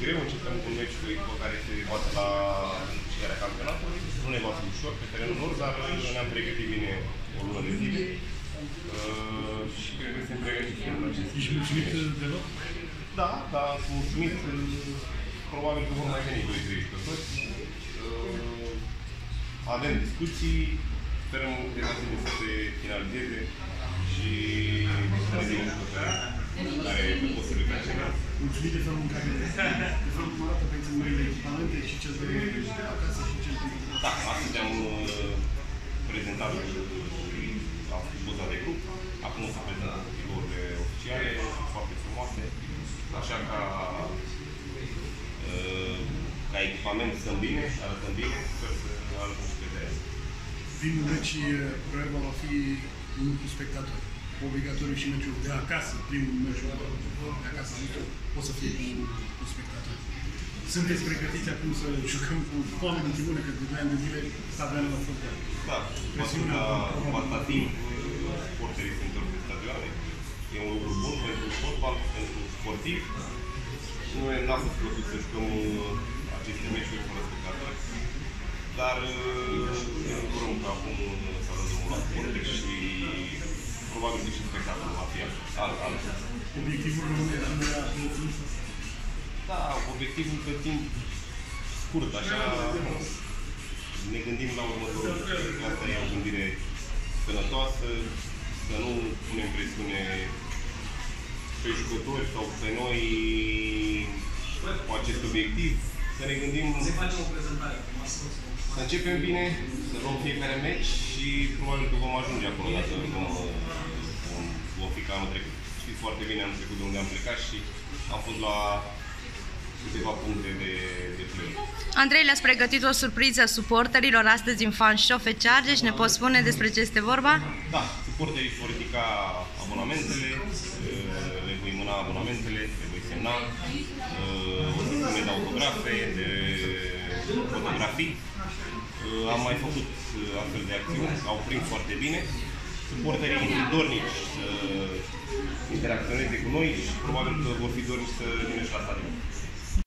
greu, începem cu un meci cu echipa care se bate la câștigarea campionatului. Nu ne va fi ușor pe terenul lor, dar ne-am pregătit bine o lună de zile. Și cred că suntem pregătiți pentru acest. Ești mulțumit deloc? Da, dar sunt mulțumit. Probabil că vor mai veni 2-3 jucători. Avem discuții, sperăm câteva zile să se finalizeze și să ne vină jucători care pot să le facem. Mulțumit de felul în care de felul cum arată pe noile echipamente și cel de acasă și cel de... Da, astăzi am prezentat la poza de grup. Acum o să prezentăm figurile oficiale, foarte frumoase. Așa ca echipament stăm bine, arătăm bine, sper să arătăm și pe teren. Primul meci, probabil, va fi unul cu spectatori. Obligatoriu și meciul de acasă, primul meci de acasă, o să fie cu spectatori. Sunteți pregătiți acum să jucăm cu oameni în tribune, că de 2 ani de zile stadionul la fotbal. Da, atâta timp, sporterii se întorc pe stadioane. E un lucru bun pentru fotbal, pentru sportiv. Noi n-am fost plăcut să jucăm aceste meciuri fără spectatori, dar ne bucurăm că acum s-a dat drumul la sporturi și probabil că și spectacolul va fi alt. Obiectivul rămâne Da, obiectivul pe timp scurt, așa ne gândim la următorul. Asta e o gândire sănătoasă, să nu punem presiune pe jucători sau pe noi cu acest obiectiv, să ne gândim să începem bine, să luăm fiecare meci și probabil că vom ajunge acolo dacă vom fi ca anul trecut. Știți foarte bine anul trecut de unde am plecat și am fost la câteva puncte de play. Andrei, le-ați pregătit o surpriză suporterilor astăzi în Fan Show Fecharge și ne poți spune despre ce este vorba? Da, suporterii vor ridica abonamentele, le voi mâna abonamentele, le voi semna, o să de autografe, de fotografii. Am mai făcut astfel de acțiuni, au prins foarte bine. Suporterii sunt dornici să interacționeze cu noi și probabil că vor fi dornici să vină și la stadion.